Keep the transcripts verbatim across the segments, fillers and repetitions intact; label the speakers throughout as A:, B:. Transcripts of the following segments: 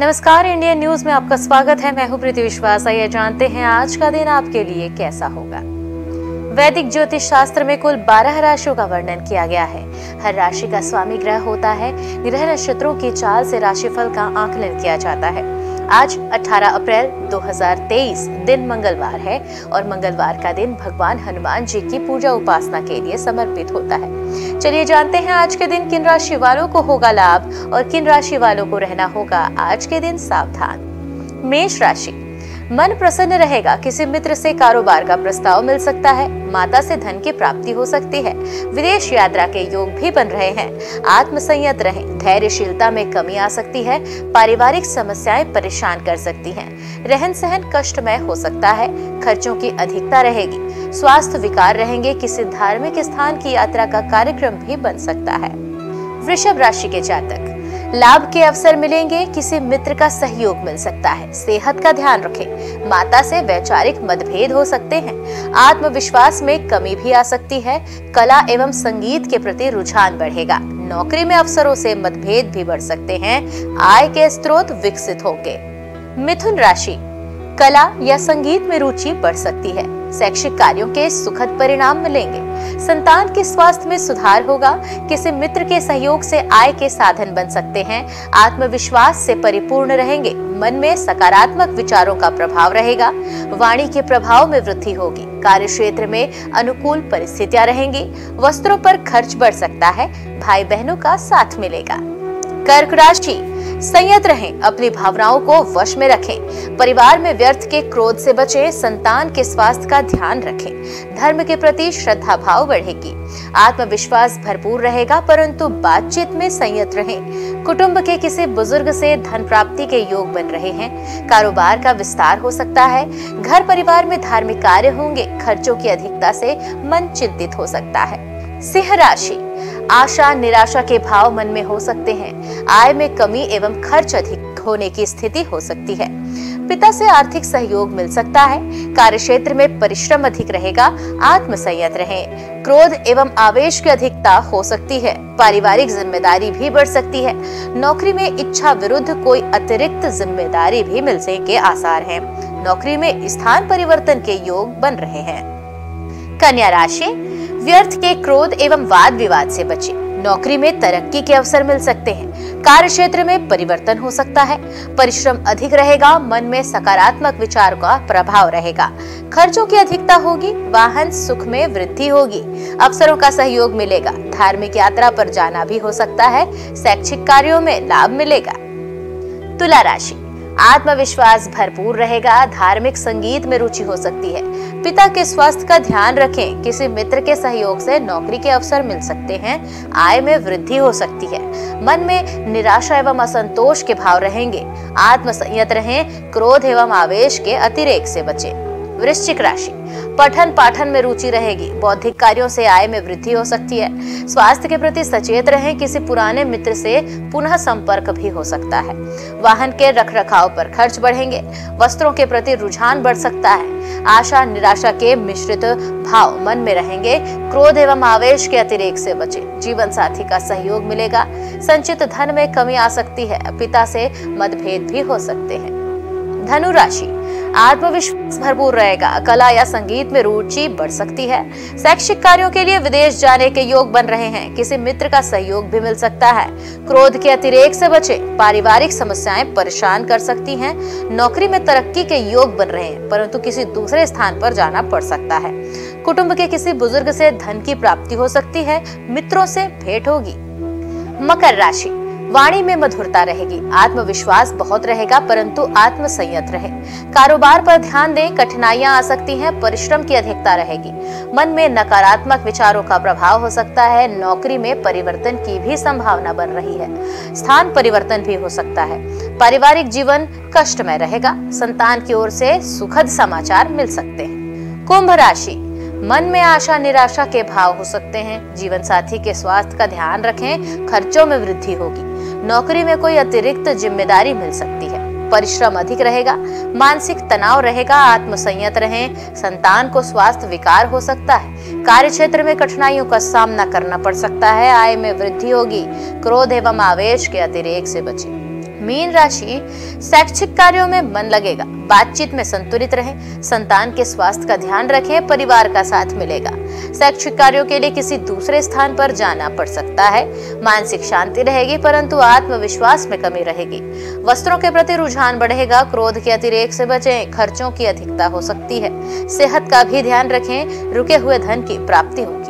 A: नमस्कार, India news में आपका स्वागत है। मैं हूं प्रीति विश्वास। आइए जानते हैं आज का दिन आपके लिए कैसा होगा। वैदिक ज्योतिष शास्त्र में कुल बारह राशियों का वर्णन किया गया है। हर राशि का स्वामी ग्रह होता है। ग्रह नक्षत्रों की चाल से राशिफल का आकलन किया जाता है। आज अठारह अप्रैल दो हज़ार तेईस दिन मंगलवार है और मंगलवार का दिन भगवान हनुमान जी की पूजा उपासना के लिए समर्पित होता है। चलिए जानते हैं आज के दिन किन राशि वालों को होगा लाभ और किन राशि वालों को रहना होगा आज के दिन सावधान। मेष राशि, मन प्रसन्न रहेगा। किसी मित्र से कारोबार का प्रस्ताव मिल सकता है। माता से धन की प्राप्ति हो सकती है। विदेश यात्रा के योग भी बन रहे हैं। आत्मसंयत रहें। धैर्यशीलता में कमी आ सकती है। पारिवारिक समस्याएं परेशान कर सकती हैं। रहन सहन कष्टमय हो सकता है। खर्चों की अधिकता रहेगी। स्वास्थ्य विकार रहेंगे। किसी धार्मिक स्थान की यात्रा का कार्यक्रम भी बन सकता है। वृषभ राशि के जातक, लाभ के अवसर मिलेंगे। किसी मित्र का सहयोग मिल सकता है। सेहत का ध्यान रखें। माता से वैचारिक मतभेद हो सकते हैं। आत्मविश्वास में कमी भी आ सकती है। कला एवं संगीत के प्रति रुझान बढ़ेगा। नौकरी में अफसरों से मतभेद भी बढ़ सकते हैं। आय के स्रोत विकसित होंगे। मिथुन राशि, कला या संगीत में रुचि बढ़ सकती है। शैक्षिक कार्यों के सुखद परिणाम मिलेंगे। संतान के स्वास्थ्य में सुधार होगा। किसी मित्र के सहयोग से आय के साधन बन सकते हैं। आत्मविश्वास से परिपूर्ण रहेंगे। मन में सकारात्मक विचारों का प्रभाव रहेगा। वाणी के प्रभाव में वृद्धि होगी। कार्य क्षेत्र में अनुकूल परिस्थितियां रहेंगी। वस्त्रों पर खर्च बढ़ सकता है। भाई बहनों का साथ मिलेगा। कर्क राशि, संयत रहें। अपनी भावनाओं को वश में रखें। परिवार में व्यर्थ के क्रोध से बचें। संतान के स्वास्थ्य का ध्यान रखें। धर्म के प्रति श्रद्धा भाव बढ़ेगी। आत्मविश्वास भरपूर रहेगा, परंतु बातचीत में संयत रहें। कुटुंब के किसी बुजुर्ग से धन प्राप्ति के योग बन रहे हैं। कारोबार का विस्तार हो सकता है। घर परिवार में धार्मिक कार्य होंगे। खर्चों की अधिकता से मन चिंतित हो सकता है। सिंह राशि, आशा निराशा के भाव मन में हो सकते हैं। आय में कमी एवं खर्च अधिक होने की स्थिति हो सकती है। पिता से आर्थिक सहयोग मिल सकता है। कार्य क्षेत्र में परिश्रम अधिक रहेगा। आत्मसंयत रहें। क्रोध एवं आवेश की अधिकता हो सकती है। पारिवारिक जिम्मेदारी भी बढ़ सकती है। नौकरी में इच्छा विरुद्ध कोई अतिरिक्त जिम्मेदारी भी मिलने के आसार हैं। नौकरी में स्थान परिवर्तन के योग बन रहे हैं। कन्या राशि, व्यर्थ के क्रोध एवं वाद विवाद से बचें। नौकरी में तरक्की के अवसर मिल सकते हैं। कार्य क्षेत्र में परिवर्तन हो सकता है। परिश्रम अधिक रहेगा। मन में सकारात्मक विचार का प्रभाव रहेगा। खर्चों की अधिकता होगी। वाहन सुख में वृद्धि होगी। अफसरों का सहयोग मिलेगा। धार्मिक यात्रा पर जाना भी हो सकता है। शैक्षिक कार्यों में लाभ मिलेगा। तुला राशि, आत्मविश्वास भरपूर रहेगा। धार्मिक संगीत में रुचि हो सकती है। पिता के स्वास्थ्य का ध्यान रखें। किसी मित्र के सहयोग से नौकरी के अवसर मिल सकते हैं। आय में वृद्धि हो सकती है। मन में निराशा एवं असंतोष के भाव रहेंगे। आत्मसंयत रहें। क्रोध एवं आवेश के अतिरेक से बचें। वृश्चिक राशि, पठन पाठन में रुचि रहेगी। बौद्धिक कार्यों से आय में वृद्धि हो सकती है। स्वास्थ्य के प्रति सचेत रहें। किसी पुराने मित्र से पुनः संपर्क भी हो सकता है। वाहन के रखरखाव पर खर्च बढ़ेंगे। वस्त्रों के प्रति रुझान बढ़ सकता है। आशा निराशा के मिश्रित भाव मन में रहेंगे। क्रोध एवं आवेश के अतिरेक से बचें। जीवन साथी का सहयोग मिलेगा। संचित धन में कमी आ सकती है। पिता से मतभेद भी हो सकते हैं। धनु राशि, आत्मविश्वास भरपूर रहेगा। कला या संगीत में रुचि बढ़ सकती है। शैक्षिक कार्यों के लिए विदेश जाने के योग बन रहे हैं। किसी मित्र का सहयोग भी मिल सकता है। क्रोध के अतिरेक से बचें। पारिवारिक समस्याएं परेशान कर सकती हैं। नौकरी में तरक्की के योग बन रहे हैं, परंतु किसी दूसरे स्थान पर जाना पड़ सकता है। कुटुंब के किसी बुजुर्ग से धन की प्राप्ति हो सकती है। मित्रों से भेंट होगी। मकर राशि, वाणी में मधुरता रहेगी। आत्मविश्वास बहुत रहेगा, परंतु आत्मसंयत रहे। कारोबार पर ध्यान दें। कठिनाइयां आ सकती हैं। परिश्रम की अधिकता रहेगी। मन में नकारात्मक विचारों का प्रभाव हो सकता है। नौकरी में परिवर्तन की भी संभावना बन रही है। स्थान परिवर्तन भी हो सकता है। पारिवारिक जीवन कष्टमय रहेगा। संतान की ओर से सुखद समाचार मिल सकते हैं। कुंभ राशि, मन में आशा निराशा के भाव हो सकते हैं। जीवन साथी के स्वास्थ्य का ध्यान रखें। खर्चों में वृद्धि होगी। नौकरी में कोई अतिरिक्त जिम्मेदारी मिल सकती है। परिश्रम अधिक रहेगा। मानसिक तनाव रहेगा। आत्मसंयत रहें। संतान को स्वास्थ्य विकार हो सकता है। कार्य क्षेत्र में कठिनाइयों का सामना करना पड़ सकता है। आय में वृद्धि होगी। क्रोध एवं आवेश के अतिरेक से बचें। मीन राशि, शैक्षिक कार्यों में मन लगेगा, बातचीत में संतुलित रहें, संतान के स्वास्थ्य का ध्यान रखें, परिवार का साथ मिलेगा। शैक्षिक कार्यों के लिए किसी दूसरे स्थान पर जाना पड़ सकता है। मानसिक शांति रहेगी परंतु आत्मविश्वास में कमी रहेगी। वस्त्रों के प्रति रुझान बढ़ेगा, क्रोध के अतिरेक से बचें, खर्चों की अधिकता हो सकती है। सेहत का भी ध्यान रखें, रुके हुए धन की प्राप्ति होगी।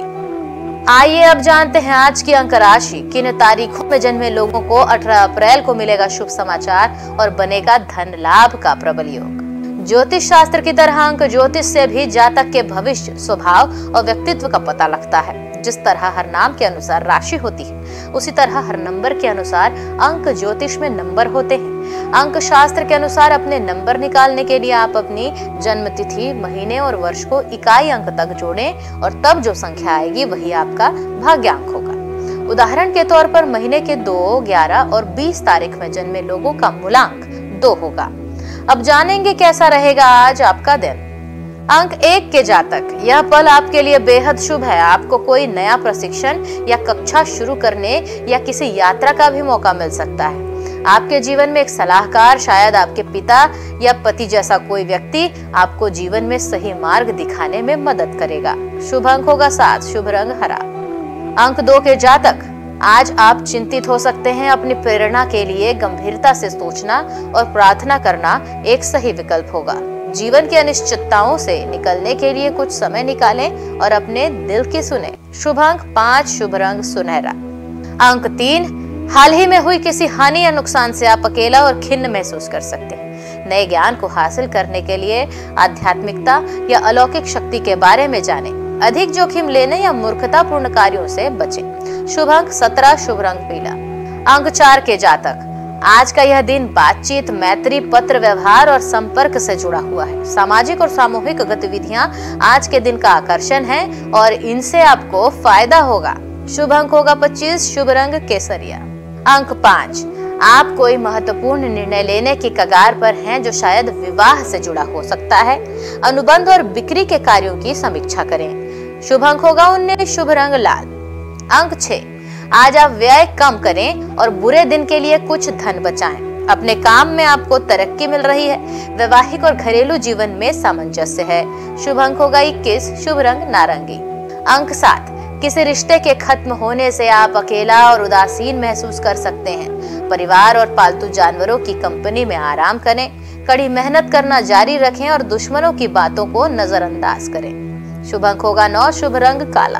A: आइए अब जानते हैं आज की अंक राशि। किन तारीखों में जन्मे लोगों को अठारह अप्रैल को मिलेगा शुभ समाचार और बनेगा धन लाभ का प्रबल योग। ज्योतिष शास्त्र की तरह अंक ज्योतिष से भी जातक के भविष्य, स्वभाव और व्यक्तित्व का पता लगता है। जिस तरह हर नाम के अनुसार राशि होती है, उसी तरह हर नंबर के अनुसार अंक ज्योतिष में नंबर होते हैं। अंक शास्त्र के अनुसार अपने नंबर निकालने के लिए आप अपनी जन्म तिथि, महीने और वर्ष को इकाई अंक तक जोड़ें और तब जो संख्या आएगी वही आपका भाग्यांक होगा। उदाहरण के तौर पर महीने के दो, ग्यारह और बीस तारीख में जन्मे लोगों का मूलांक दो होगा। अब जानेंगे कैसा रहेगा आज आपका दिन। अंक एक के जातक, यह पल आपके लिए बेहद शुभ है। आपको कोई नया प्रशिक्षण या कक्षा शुरू करने या किसी यात्रा का भी मौका मिल सकता है। आपके जीवन में एक सलाहकार, शायद आपके पिता या पति जैसा कोई व्यक्ति आपको जीवन में सही मार्ग दिखाने में मदद करेगा। शुभ अंक होगा सात, शुभ रंग हरा। अंक दो के जातक, आज आप चिंतित हो सकते हैं। अपनी प्रेरणा के लिए गंभीरता से सोचना और प्रार्थना करना एक सही विकल्प होगा। जीवन की अनिश्चितताओं से निकलने के लिए कुछ समय निकालें और अपने दिल की सुने। शुभ अंक पाँच, शुभ रंग सुनहरा। अंक तीन, हाल ही में हुई किसी हानि या नुकसान से आप अकेला और खिन्न महसूस कर सकते हैं। नए ज्ञान को हासिल करने के लिए आध्यात्मिकता या अलौकिक शक्ति के बारे में जानें। अधिक जोखिम लेने या मूर्खतापूर्ण कार्यों से बचें। शुभ अंक सत्रह, शुभ रंग पीला। अंक चार के जातक, आज का यह दिन बातचीत, मैत्री, पत्र व्यवहार और संपर्क से जुड़ा हुआ है। सामाजिक और सामूहिक गतिविधियां आज के दिन का आकर्षण है और इनसे आपको फायदा होगा। शुभ अंक होगा पच्चीस, शुभ रंग केसरिया। अंक पाँच, आप कोई महत्वपूर्ण निर्णय लेने की कगार पर हैं जो शायद विवाह से जुड़ा हो सकता है। अनुबंध और बिक्री के कार्यों की समीक्षा करें। शुभ अंक होगा उन्नीस, शुभ रंग लाल। अंक छह, आज आप व्यय कम करें और बुरे दिन के लिए कुछ धन बचाएं। अपने काम में आपको तरक्की मिल रही है। वैवाहिक और घरेलू जीवन में सामंजस्य है। शुभ अंक होगा इक्कीस, शुभ रंग नारंगी। अंक सात, किसी रिश्ते के खत्म होने से आप अकेला और उदासीन महसूस कर सकते हैं। परिवार और पालतू जानवरों की कंपनी में आराम करें। कड़ी मेहनत करना जारी रखें और दुश्मनों की बातों को नजरअंदाज करें। शुभ अंक होगा नौ, शुभ रंग काला।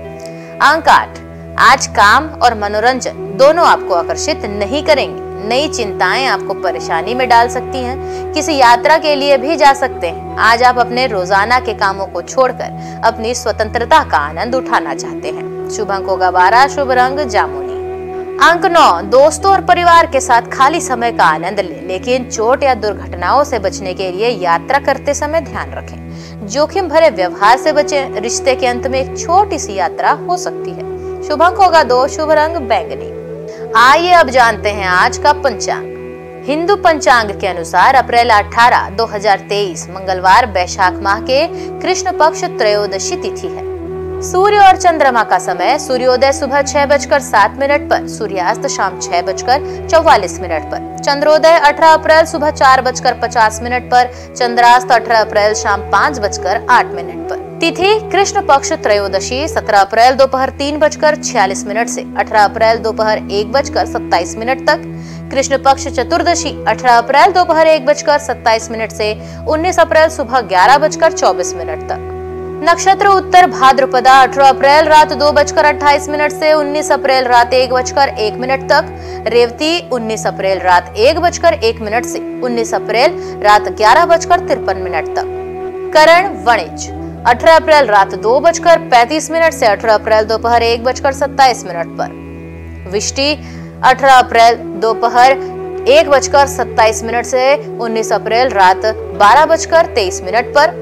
A: अंक आठ, आज काम और मनोरंजन दोनों आपको आकर्षित नहीं करेंगे। नई चिंताएं आपको परेशानी में डाल सकती हैं। किसी यात्रा के लिए भी जा सकते हैं। आज आप अपने रोजाना के कामों को छोड़कर अपनी स्वतंत्रता का आनंद उठाना चाहते हैं। शुभ अंक होगा बारह, शुभ रंग जामुनी। अंक नौ, दोस्तों और परिवार के साथ खाली समय का आनंद लें, लेकिन चोट या दुर्घटनाओं से बचने के लिए यात्रा करते समय ध्यान रखें। जोखिम भरे व्यवहार से बचें। रिश्ते के अंत में एक छोटी सी यात्रा हो सकती है। शुभ अंक होगा दो, शुभ रंग बैंगनी। आइए अब जानते हैं आज का पंचांग। हिंदू पंचांग के अनुसार अप्रैल अठारह, दो हजार तेईस मंगलवार वैशाख माह के कृष्ण पक्ष त्रयोदशी तिथि है। सूर्य और चंद्रमा का समय, सूर्योदय सुबह छह बजकर सात मिनट पर, सूर्यास्त शाम छह बजकर चौवालीस मिनट पर। चंद्रोदय अठारह अप्रैल सुबह चार बजकर पचास मिनट पर, चंद्रास्त अठारह अप्रैल शाम पाँच बजकर आठ मिनट पर। तिथि कृष्ण पक्ष त्रयोदशी सत्रह अप्रैल दोपहर तीन बजकर छियालीस मिनट से अठारह अप्रैल दोपहर एक बजकर सत्ताईस मिनट तक। कृष्ण पक्ष चतुर्दशी अठारह अप्रैल दोपहर एक बजकर सत्ताईस मिनट से उन्नीस अप्रैल सुबह ग्यारह बजकर चौबीस मिनट तक। नक्षत्र उत्तर भाद्रपदा अठारह अप्रैल रात दो बजकर अट्ठाईस मिनट से उन्नीस अप्रैल रात एक बजकर एक मिनट तक। रेवती उन्नीस अप्रैल रात एक बजकर एक मिनट से उन्नीस अप्रैल रात ग्यारह बजकर तिरपन मिनट तक। करण वणिज अठारह अप्रैल रात दो बजकर पैंतीस मिनट से अठारह अप्रैल दोपहर एक बजकर सत्ताईस मिनट पर। विष्टि अठारह अप्रैल दोपहर एक बजकर सत्ताईस मिनट से उन्नीस अप्रैल रात बारह बजकर तेईस मिनट पर।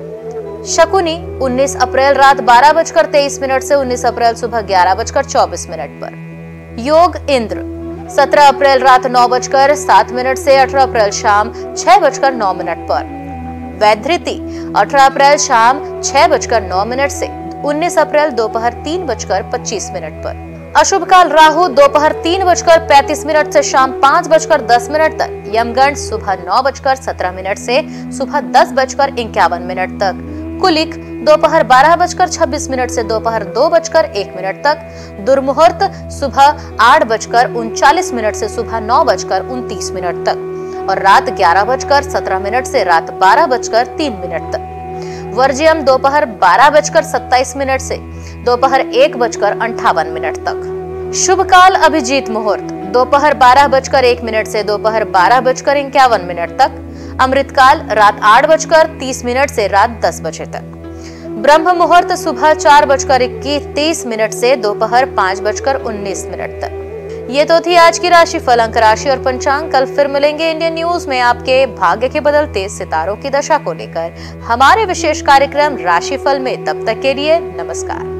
A: शकुनी उन्नीस अप्रैल रात बारह बजकर तेईस मिनट से उन्नीस अप्रैल सुबह ग्यारह बजकर चौबीस मिनट पर। योग इंद्र सत्रह अप्रैल रात नौ बजकर सात मिनट से अठारह अप्रैल शाम छह बजकर नौ मिनट पर। वैधृति अठारह अप्रैल शाम छह बजकर नौ मिनट से उन्नीस अप्रैल दोपहर तीन बजकर पच्चीस मिनट पर। अशुभ काल राहु दोपहर तीन बजकर पैंतीस मिनट से शाम पाँच बजकर दस मिनट तक। यमगंड सुबह नौ बजकर सत्रह मिनट से सुबह दस बजकर इक्यावन मिनट तक। कुलिक दोपहर बारह बजकर छब्बीस मिनट से दोपहर दो बजकर एक मिनट तक। दुर्मुहूर्त सुबह आठ बजकर उनचालीस मिनट से सुबह नौ बजकर उनतीस मिनट तक और रात ग्यारह बजकर सत्रह मिनट से रात बारह बजकर तीन मिनट तक। वर्ज्यम दोपहर बारह बजकर सत्ताईस मिनट से दोपहर एक बजकर अंठावन मिनट तक। शुभ काल अभिजीत मुहूर्त दोपहर बारह बजकर एक मिनट से दोपहर बारह बजकर इक्यावन मिनट तक। अमृत काल रात आठ बजकर तीस मिनट से रात दस बजे तक। ब्रह्म मुहूर्त सुबह चार बजकर इक्कीस तीस मिनट से दोपहर पाँच बजकर उन्नीस मिनट तक। ये तो थी आज की राशि फल, अंक राशि और पंचांग। कल फिर मिलेंगे इंडियन न्यूज में आपके भाग्य के बदलते सितारों की दशा को लेकर हमारे विशेष कार्यक्रम राशिफल में। तब तक के लिए नमस्कार।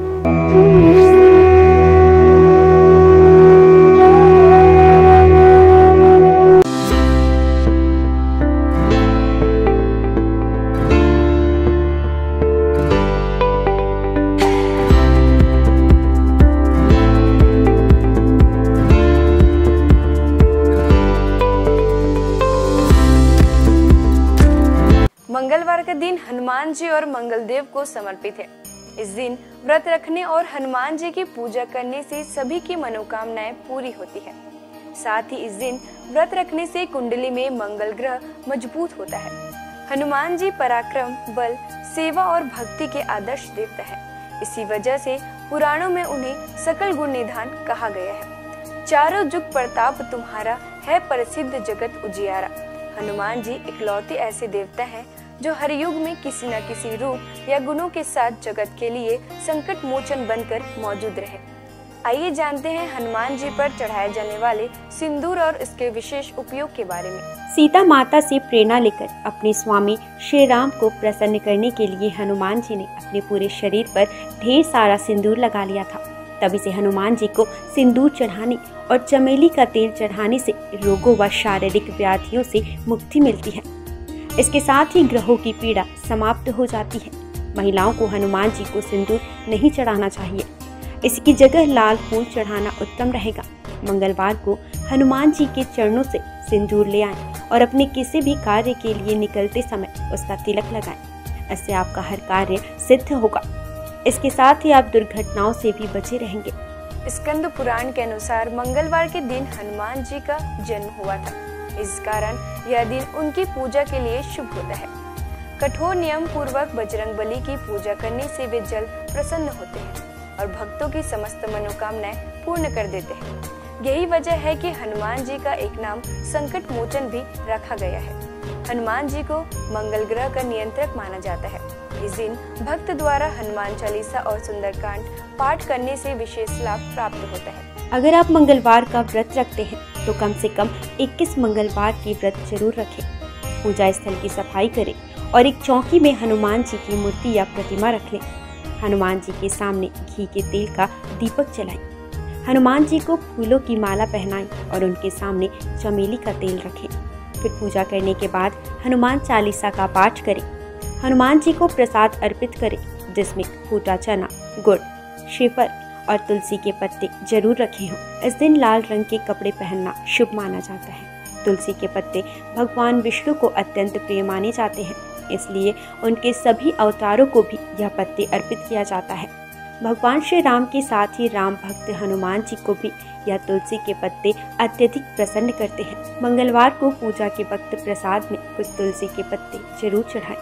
B: मंगलवार का दिन हनुमान जी और मंगलदेव को समर्पित है। इस दिन व्रत रखने और हनुमान जी की पूजा करने से सभी की मनोकामनाएं पूरी होती है। साथ ही इस दिन व्रत रखने से कुंडली में मंगल ग्रह मजबूत होता है। हनुमान जी पराक्रम, बल, सेवा और भक्ति के आदर्श देवता है। इसी वजह से पुराणों में उन्हें सकल गुण निधान कहा गया है। चारों जुग प्रताप तुम्हारा है, प्रसिद्ध जगत उजियारा। हनुमान जी इकलौते ऐसे देवता हैं जो हर युग में किसी न किसी रूप या गुणों के साथ जगत के लिए संकट मोचन बनकर मौजूद रहे। आइए जानते हैं हनुमान जी पर चढ़ाए जाने वाले सिंदूर और इसके विशेष उपयोग के बारे में।
C: सीता माता से प्रेरणा लेकर अपने स्वामी श्री राम को प्रसन्न करने के लिए हनुमान जी ने अपने पूरे शरीर पर ढेर सारा सिंदूर लगा लिया था। तभी से हनुमान जी को सिंदूर चढ़ाने और चमेली का तेल चढ़ाने से रोगों व शारीरिक व्याधियों से मुक्ति मिलती है। इसके साथ ही ग्रहों की पीड़ा समाप्त हो जाती है। महिलाओं को हनुमान जी को सिंदूर नहीं चढ़ाना चाहिए, इसकी जगह लाल फूल चढ़ाना उत्तम रहेगा। मंगलवार को हनुमान जी के चरणों से सिंदूर ले आएं और अपने किसी भी कार्य के लिए निकलते समय उसका तिलक लगाएं। इससे आपका हर कार्य सिद्ध होगा। इसके साथ ही आप दुर्घटनाओं से भी बचे रहेंगे।
B: स्कंद पुराण के अनुसार मंगलवार के दिन हनुमान जी का जन्म हुआ था। इस कारण यह दिन उनकी पूजा के लिए शुभ होता है। कठोर नियम पूर्वक बजरंग बली की पूजा करने से वे जल्द प्रसन्न होते हैं और भक्तों की समस्त मनोकामनाएं पूर्ण कर देते हैं। यही वजह है कि हनुमान जी का एक नाम संकट मोचन भी रखा गया है। हनुमान जी को मंगल ग्रह का नियंत्रक माना जाता है। इस दिन भक्त द्वारा हनुमान चालीसा और सुंदरकांड पाठ करने से विशेष लाभ प्राप्त होता है।
C: अगर आप मंगलवार का व्रत रखते हैं तो कम से कम इक्कीस मंगलवार की व्रत जरूर रखें। पूजा स्थल की सफाई करें और एक चौकी में हनुमान जी की मूर्ति या प्रतिमा रख लें। हनुमान जी के सामने घी के तेल का दीपक जलाएं। हनुमान जी को फूलों की माला पहनाएं और उनके सामने चमेली का तेल रखें। फिर पूजा करने के बाद हनुमान चालीसा का पाठ करें। हनुमान जी को प्रसाद अर्पित करें, जिसमें फूटा चना, गुड़, श्रीफल और तुलसी के पत्ते जरूर रखे हों। इस दिन लाल रंग के कपड़े पहनना शुभ माना जाता है। तुलसी के पत्ते भगवान विष्णु को अत्यंत प्रिय माने जाते हैं, इसलिए उनके सभी अवतारों को भी यह पत्ते अर्पित किया जाता है। भगवान श्री राम के साथ ही राम भक्त हनुमान जी को भी यह तुलसी के पत्ते अत्यधिक प्रसन्न करते हैं। मंगलवार को पूजा के वक्त प्रसाद में कुछ तुलसी के पत्ते जरूर चढ़ाएं।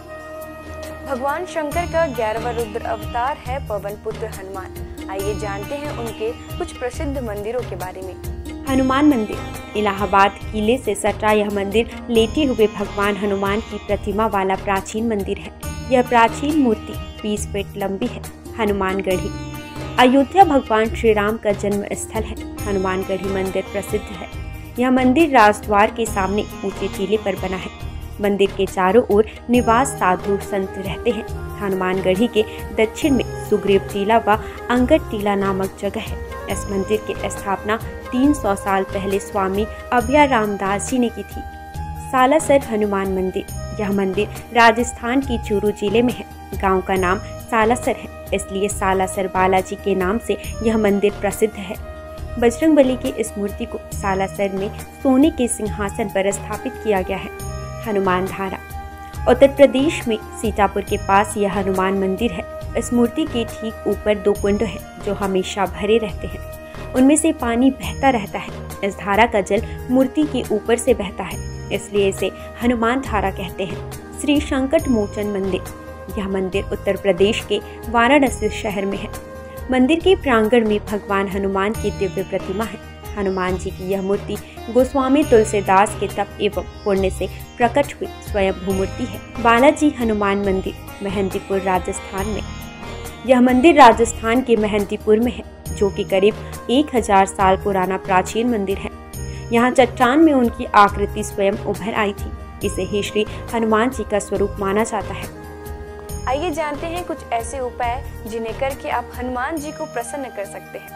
B: भगवान शंकर का ग्यारहवां रुद्र अवतार है पवन पुत्र हनुमान। आइए जानते हैं उनके कुछ प्रसिद्ध मंदिरों के बारे में।
C: हनुमान मंदिर इलाहाबाद किले से सटा यह मंदिर लेटे हुए भगवान हनुमान की प्रतिमा वाला प्राचीन मंदिर है। यह प्राचीन मूर्ति बीस फीट लंबी है। हनुमानगढ़ी अयोध्या भगवान श्री राम का जन्म स्थल है। हनुमानगढ़ी मंदिर प्रसिद्ध है। यह मंदिर राजद्वार के सामने ऊंचे टीले पर बना है। मंदिर के चारों ओर निवास साधु संत रहते हैं। हनुमानगढ़ी के दक्षिण में सुग्रीव टीला व अंगद टीला नामक जगह है। इस मंदिर की स्थापना तीन सौ साल पहले स्वामी अभय रामदास जी ने की थी। सालासर हनुमान मंदिर यह मंदिर राजस्थान की चूरू जिले में है। गांव का नाम सालासर है, इसलिए सालासर बालाजी के नाम से यह मंदिर प्रसिद्ध है। बजरंगबली की इस मूर्ति को सालासर में सोने के सिंहासन पर स्थापित किया गया है। हनुमान धारा उत्तर प्रदेश में सीतापुर के पास यह हनुमान मंदिर है। इस मूर्ति के ठीक ऊपर दो कुंड हैं जो हमेशा भरे रहते हैं। उनमें से पानी बहता रहता है। इस धारा का जल मूर्ति के ऊपर से बहता है, इसलिए इसे हनुमान धारा कहते हैं। श्री संकट मोचन मंदिर यह मंदिर उत्तर प्रदेश के वाराणसी शहर में है। मंदिर के प्रांगण में भगवान हनुमान की दिव्य प्रतिमा है। हनुमान जी की यह मूर्ति गोस्वामी तुलसीदास के तप एवं पुण्य से प्रकट हुई स्वयं मूर्ति है। बालाजी हनुमान मंदिर मेहंदीपुर राजस्थान में यह मंदिर राजस्थान के मेहंदीपुर में है, जो कि करीब एक हजार साल पुराना प्राचीन मंदिर है। यहाँ चट्टान में उनकी आकृति स्वयं उभर आई थी। इसे ही श्री हनुमान जी का स्वरूप माना जाता है।
B: आइए जानते हैं कुछ ऐसे उपाय जिन्हें करके आप हनुमान जी को प्रसन्न कर सकते हैं।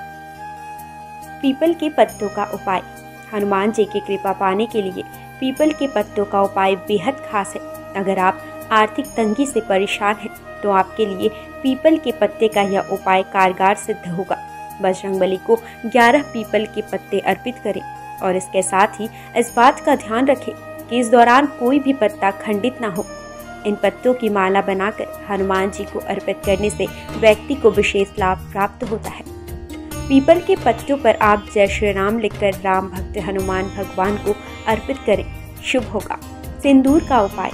C: पीपल के पत्तों का उपाय। हनुमान जी की कृपा पाने के लिए पीपल के पत्तों का उपाय बेहद खास है। अगर आप आर्थिक तंगी से परेशान हैं तो आपके लिए पीपल के पत्ते का यह उपाय कारगर सिद्ध होगा। बजरंगबली को ग्यारह पीपल के पत्ते अर्पित करें और इसके साथ ही इस बात का ध्यान रखें कि इस दौरान कोई भी पत्ता खंडित ना हो। इन पत्तों की माला बनाकर हनुमान जी को अर्पित करने से व्यक्ति को विशेष लाभ प्राप्त होता है। पीपल के पत्तों पर आप जय श्री राम लिखकर राम भक्त हनुमान भगवान को अर्पित करें, शुभ होगा। सिंदूर का उपाय।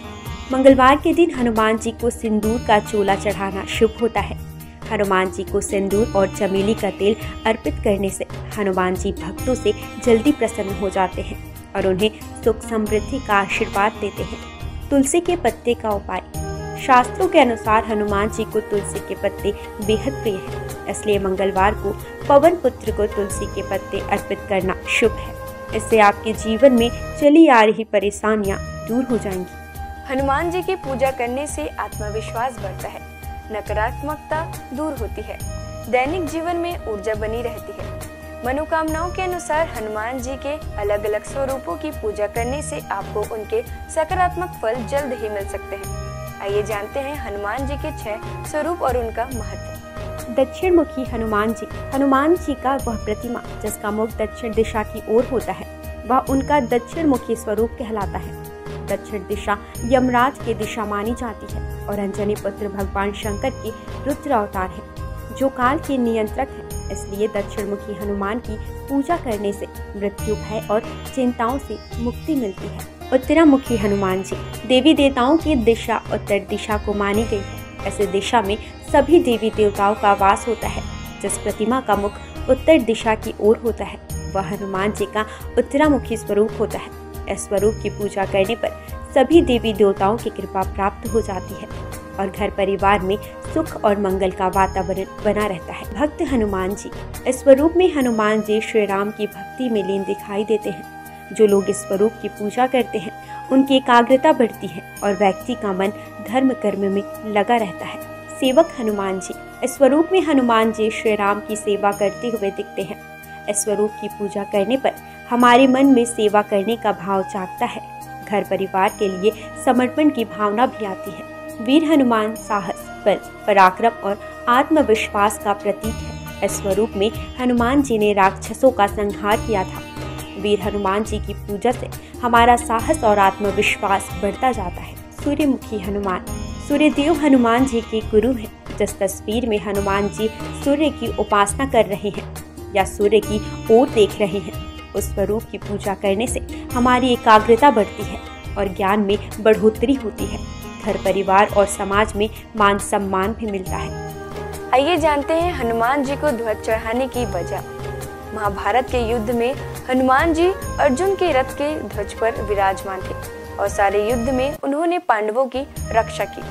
C: मंगलवार के दिन हनुमान जी को सिंदूर का चोला चढ़ाना शुभ होता है। हनुमान जी को सिंदूर और चमेली का तेल अर्पित करने से हनुमान जी भक्तों से जल्दी प्रसन्न हो जाते हैं और उन्हें सुख समृद्धि का आशीर्वाद देते हैं। तुलसी के पत्ते का उपाय। शास्त्रों के अनुसार हनुमान जी को तुलसी के पत्ते बेहद प्रिय हैं, इसलिए मंगलवार को पवन पुत्र को तुलसी के पत्ते अर्पित करना शुभ है। इससे आपके जीवन में चली आ रही परेशानियां दूर हो जाएंगी।
B: हनुमान जी की पूजा करने से आत्मविश्वास बढ़ता है, नकारात्मकता दूर होती है, दैनिक जीवन में ऊर्जा बनी रहती है। मनोकामनाओं के अनुसार हनुमान जी के अलग अलग स्वरूपों की पूजा करने से आपको उनके सकारात्मक फल जल्द ही मिल सकते हैं। आइए जानते हैं हनुमान जी के छह स्वरूप और उनका महत्व।
C: दक्षिण मुखी हनुमान जी। हनुमान जी का वह प्रतिमा जिसका मुख दक्षिण दिशा की ओर होता है, वह उनका दक्षिण मुखी स्वरूप कहलाता है। दक्षिण दिशा यमराज की दिशा मानी जाती है और अंजनी पुत्र भगवान शंकर के रुद्र अवतार है, जो काल के नियंत्रक है। इसलिए दक्षिण मुखी हनुमान की पूजा करने से मृत्यु भय और चिंताओं से मुक्ति मिलती है। उत्तरामुखी हनुमान जी। देवी देवताओं की दिशा उत्तर दिशा को मानी गई है। ऐसे दिशा में सभी देवी देवताओं का वास होता है। जिस प्रतिमा का मुख उत्तर दिशा की ओर होता है, वह हनुमान जी का उत्तरामुखी स्वरूप होता है। इस स्वरूप की पूजा करने पर सभी देवी देवताओं की कृपा प्राप्त हो जाती है और घर परिवार में सुख और मंगल का वातावरण बना रहता है। भक्त हनुमान जी। इस स्वरूप में हनुमान जी श्री राम की भक्ति में लीन दिखाई देते हैं। जो लोग इस स्वरूप की पूजा करते हैं, उनकी एकाग्रता बढ़ती है और व्यक्ति का मन धर्म कर्म में लगा रहता है। सेवक हनुमान जी। इस स्वरूप में हनुमान जी श्री राम की सेवा करते हुए दिखते हैं। इस स्वरूप की पूजा करने पर हमारे मन में सेवा करने का भाव जागता है। घर परिवार के लिए समर्पण की भावना भी आती है। वीर हनुमान साहस, बल, पराक्रम और आत्मविश्वास का प्रतीक है। इस स्वरूप में हनुमान जी ने राक्षसों का संहार किया था। वीर हनुमान जी की पूजा से हमारा साहस और आत्मविश्वास बढ़ता जाता है। सूर्यमुखी हनुमान। सूर्यदेव हनुमान जी के गुरु हैं। जिस तस्वीर में हनुमान जी सूर्य की उपासना कर रहे हैं या सूर्य की ओर देख रहे हैं, उस स्वरूप की पूजा करने से हमारी एकाग्रता बढ़ती है और ज्ञान में बढ़ोतरी होती है। घर परिवार और समाज में मान सम्मान भी मिलता है।
B: आइए जानते हैं हनुमान जी को ध्वज चढ़ाने की वजह। महाभारत के युद्ध में हनुमान जी अर्जुन के रथ के ध्वज पर विराजमान थे और सारे युद्ध में उन्होंने पांडवों की रक्षा की।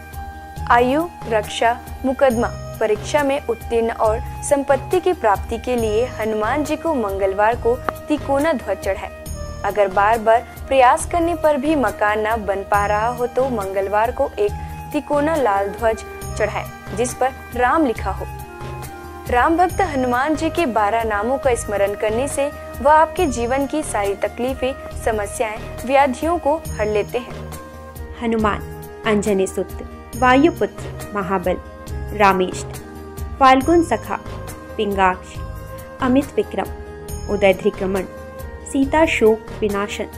B: आयु, रक्षा, मुकदमा, परीक्षा में उत्तीर्ण और संपत्ति की प्राप्ति के लिए हनुमान जी को मंगलवार को तिकोना ध्वज चढ़ाए। अगर बार बार प्रयास करने पर भी मकान न बन पा रहा हो तो मंगलवार को एक तिकोना लाल ध्वज चढ़ाए जिस पर राम लिखा हो। राम भक्त हनुमान जी के बारह नामों का स्मरण करने से वह आपके जीवन की सारी तकलीफें, समस्याएं, व्याधियों को हर लेते हैं।
C: हनुमान। अंजनी सुत, वायुपुत्र, महाबल, रामेष्ट, फाल्गुन सखा, पिंगाक्ष, अमित विक्रम, उदय ध्रिक्रमण, सीता शोक विनाशन,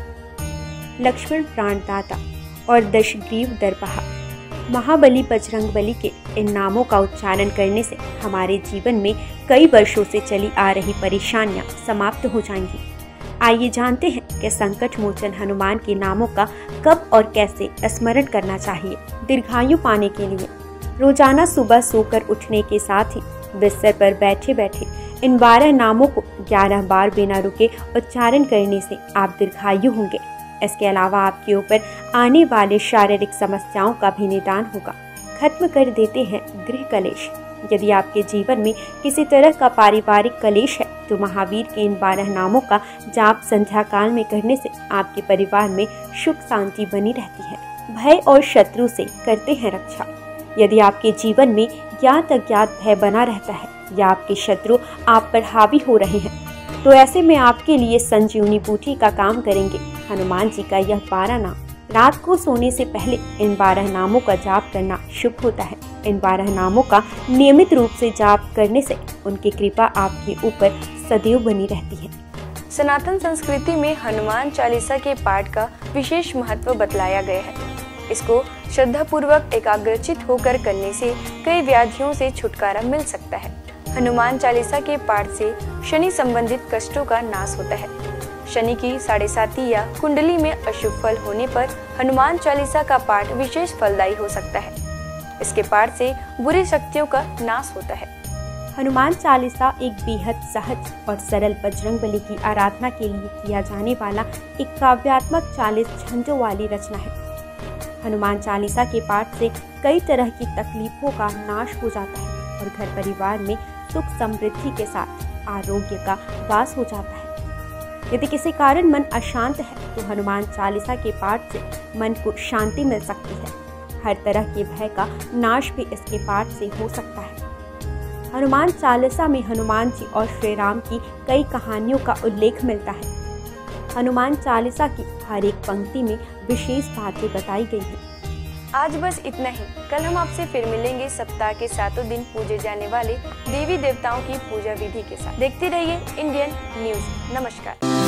C: लक्ष्मण प्राणदाता और दशग्रीव दर्पहा। महाबली बजरंगबली के इन नामों का उच्चारण करने से हमारे जीवन में कई वर्षों से चली आ रही परेशानियां समाप्त हो जाएंगी। आइए जानते हैं कि संकट मोचन हनुमान के नामों का कब और कैसे स्मरण करना चाहिए। दीर्घायु पाने के लिए रोजाना सुबह सोकर उठने के साथ ही बिस्तर पर बैठे बैठे इन बारह नामों को ग्यारह बार बिना रुके उच्चारण करने से आप दीर्घायु होंगे। इसके अलावा आपके ऊपर आने वाले शारीरिक समस्याओं का भी निदान होगा। खत्म कर देते हैं गृह कलेश। यदि आपके जीवन में किसी तरह का पारिवारिक कलेश है तो महावीर के इन बारह नामों का जाप संध्या काल में करने से आपके परिवार में सुख शांति बनी रहती है। भय और शत्रु से करते हैं रक्षा। यदि आपके जीवन में ज्ञात अज्ञात भय बना रहता है या आपके शत्रु आप पर हावी हो रहे हैं तो ऐसे में आपके लिए संजीवनी बूटी का काम करेंगे हनुमान जी का यह बारह नाम। रात को सोने से पहले इन बारह नामों का जाप करना शुभ होता है। इन बारह नामों का नियमित रूप से जाप करने से उनकी कृपा आपके ऊपर सदैव बनी रहती है।
B: सनातन संस्कृति में हनुमान चालीसा के पाठ का विशेष महत्व बतलाया गया है। इसको श्रद्धा पूर्वक एकाग्रचित होकर करने से कई व्याधियों से छुटकारा मिल सकता है। हनुमान चालीसा के पाठ से शनि संबंधित कष्टों का नाश होता है। शनि की साढ़े साती या कुंडली में अशुभ फल होने पर हनुमान चालीसा का पाठ विशेष फलदायी हो सकता है। इसके पाठ से बुरी शक्तियों का नाश होता है।
C: हनुमान चालीसा एक बेहद सहज और सरल बजरंगबली की आराधना के लिए किया जाने वाला एक काव्यात्मक चालीस छंदों वाली रचना है। हनुमान चालीसा के पाठ से कई तरह की तकलीफों का नाश हो जाता है और घर परिवार में सुख समृद्धि के साथ आरोग्य का वास हो जाता है। यदि किसी कारण मन अशांत है तो हनुमान चालीसा के पाठ से मन को शांति मिल सकती है। हर तरह के भय का नाश भी इसके पाठ से हो सकता है। हनुमान चालीसा में हनुमान जी और श्री राम की कई कहानियों का उल्लेख मिलता है। हनुमान चालीसा की हर एक पंक्ति में विशेष बातें बताई गई हैं।
B: आज बस इतना ही। कल हम आपसे फिर मिलेंगे सप्ताह के सातों दिन पूजे जाने वाले देवी देवताओं की पूजा विधि के साथ। देखते रहिए इंडियन न्यूज। नमस्कार।